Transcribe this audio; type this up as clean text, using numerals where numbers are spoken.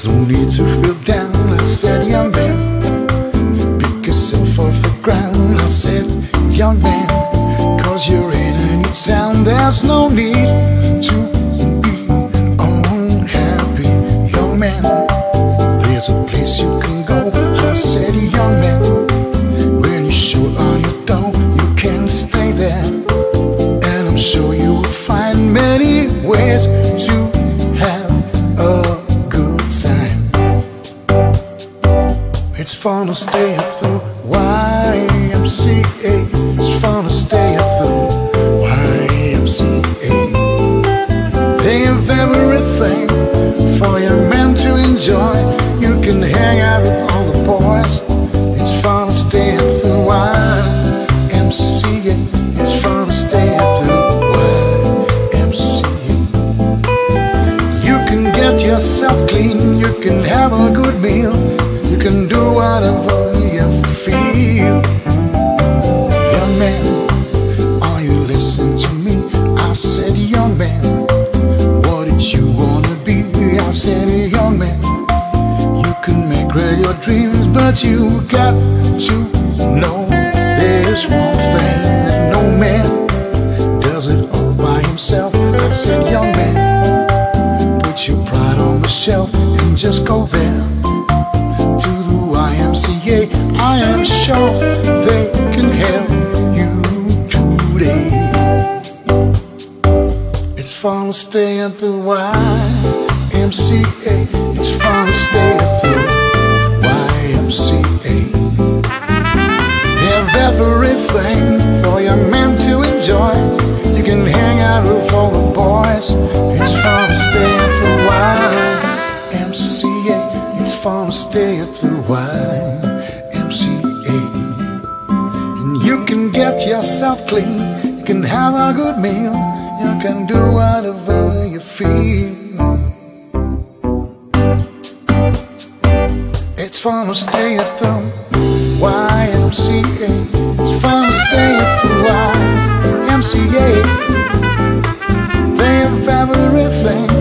no need to feel down, I said, young man. Pick yourself off the ground, I said, young man. Cause you're in a new town, there's no need to be unhappy, young man. There's a place you can go, I said, young man. When you show on your door, you can stay there. And I'm sure you will find many ways to have a good time. It's fun to stay at the YMCA. It's fun to stay at the YMCA. They have everything for your man to enjoy. You can hang out with all the boys. It's fun to stay at the YMCA. It's fun to stay at the YMCA. You can get yourself clean. You can have a good meal. You can do whatever you feel. Young man, are you listening to me? I said, young man. What did you wanna be? I said, young man. You can make real your dreams, but you got to know there's one thing that no man does it all by himself. I said, young man, put your pride on the shelf and just go there to the YMCA. I am sure they can help you today. It's fun to stay at the YMCA. It's fun to stay at the YMCA. They have everything for your man to enjoy. You can hang out with all the boys. It's fun to stay at the YMCA. It's fun to stay at the YMCA. And you can get yourself clean. You can have a good meal. You can do whatever you feel. It's fun to stay at the YMCA. It's fun to stay at the YMCA. They have everything